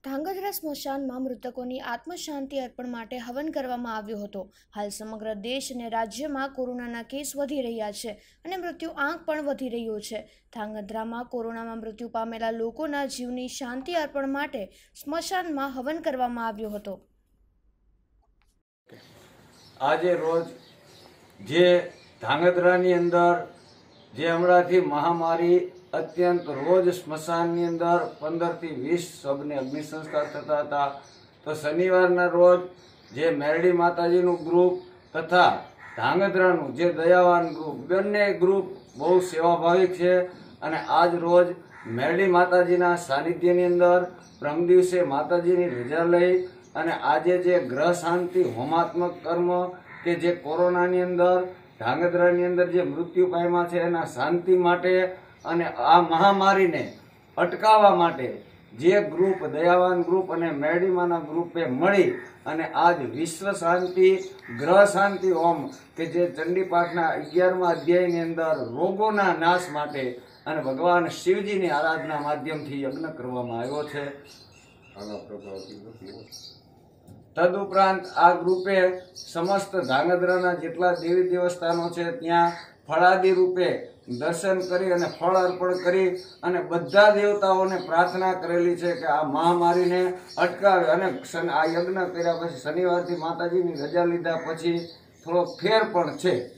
ધાંગધ્રા સ્મશાનમાં મૃતકોની આત્મશાંતિ અર્પણ માટે હવન કરવામાં આવ્યો હતો। હાલ સમગ્ર દેશ અને રાજ્યમાં કોરોનાના કેસ વધી રહ્યા છે અને મૃત્યુ આંક પણ વધી રહ્યો છે। ધાંગધ્રામાં કોરોનામાં મૃત્યુ પામેલા લોકોના જીવની શાંતિ અર્પણ માટે સ્મશાનમાં હવન કરવામાં આવ્યો હતો। આજે રોજ જે ધાંગધ્રાની અંદર જે હમણાંથી મહામારી અત્યંત રોજ સ્મશાનની અંદર 15 થી 20 શબને અગ્નિ સંસ્કાર થતા હતા, તો શનિવારના રોજ જે મેરડી માતાજીનું ગ્રુપ તથા ધાંગધ્રાનું જે દયાવાન ગ્રુપ, બંને ગ્રુપ બહુ સેવાભાવિક છે અને આજ રોજ મેરડી માતાજીના સાનિધ્યની અંદર પ્રમ દિવસે માતાજીની રજા લઈ અને આજે જે ગ્રહ શાંતિ હોમાત્મક કર્મ કે જે કોરોનાની અંદર ધાંગધ્રાની અંદર જે મૃત્યુ પામ્યા છે એના શાંતિ માટે અને આ મહામારીને અટકાવવા માટે જે ગ્રુપ દયાવાન ગ્રુપ અને મેરડીમાના ગ્રુપે મળી અને આજ વિશ્વ શાંતિ ગ્રહ શાંતિ હોમ કે જે ચંડીપાઠના 11મા અધ્યાયની અંદર રોગોના નાશ માટે અને ભગવાન શિવજીની આરાધના માધ્યમથી યજ્ઞ કરવામાં આવ્યો છે। તદુપરાંત આ ગ્રુપે સમસ્ત ધાંગધ્રાના જેટલા દેવી દેવસ્થાનો છે ત્યાં ફળાદી રૂપે દર્શન કરી અને ફળ અર્પણ કરી અને બધા દેવતાઓને પ્રાર્થના કરેલી છે કે આ મહામારીને અટકાવે અને આ યજ્ઞ કર્યા પછી શનિવારથી માતાજીની રજા લીધા પછી થોડો ફેર પણ છે।